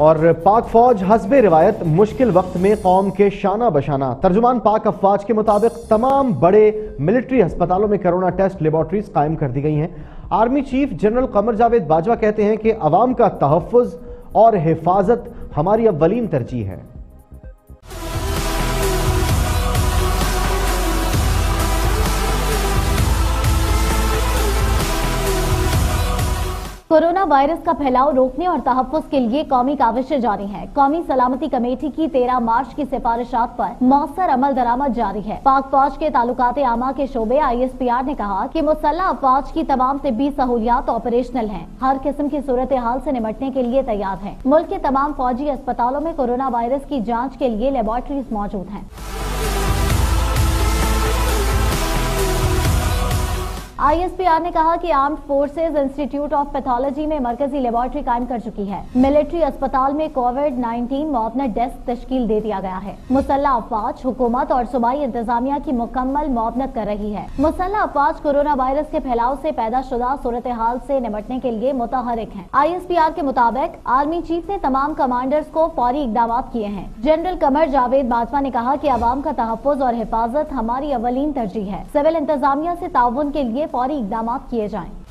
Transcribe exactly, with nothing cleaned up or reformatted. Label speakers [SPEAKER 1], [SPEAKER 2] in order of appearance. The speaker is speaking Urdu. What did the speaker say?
[SPEAKER 1] اور پاک فوج حسب روایت مشکل وقت میں قوم کے شانہ بشانہ۔ ترجمان پاک افواج کے مطابق تمام بڑے ملٹری ہسپتالوں میں کرونا ٹیسٹ لیبارٹریز قائم کر دی گئی ہیں۔ Army chief general Qamar Javed Bajwa کہتے ہیں کہ عوام کا تحفظ اور حفاظت ہماری اولین ترجیح ہے۔
[SPEAKER 2] کورونا وائرس کا پھیلاؤ روکنے اور تحفظ کے لیے قومی کاوشیں جاری ہیں۔ قومی سلامتی کمیٹی کی تیرہ مارچ کی سفارشات پر مؤثر عمل درآمد جاری ہے۔ پاک فوج کے تعلقات عامہ کے شعبے آئی ایس پی آر نے کہا کہ مسلح افواج کی تمام طبی سہولیات آپریشنل ہیں، ہر قسم کی صورتحال سے نمٹنے کے لیے تیار ہیں۔ ملک کے تمام فوجی اسپتالوں میں کورونا وائرس کی جانچ کے لیے لیبارٹریز موجود ہیں۔ آئی ایس پی آر نے کہا کہ armed forces institute of pathology میں مرکزی لیبارٹری قائم کر چکی ہے۔ ملٹری اسپتال میں کووڈ نائنٹین معاونت ڈیسک تشکیل دے دیا گیا ہے۔ مسلح افواج حکومت اور صوبائی انتظامیہ کی مکمل معاونت کر رہی ہے۔ مسلح افواج کورونا وائرس کے پھیلاؤ سے پیدا شدہ صورتحال سے نمٹنے کے لیے متحرک ہیں۔ آئی ایس پی آر کے مطابق آرمی چیف نے تمام کمانڈرز کو فوری اقدامات کیے ہیں۔ جنرل قمر جاوید باجوہ نے کہا کہ عوام کا تحفظ اور حفاظت ہماری اولین ترجیح ہے۔ سول انتظامیہ سے تعاون کے لیے فوری اقدامات کیے جائیں۔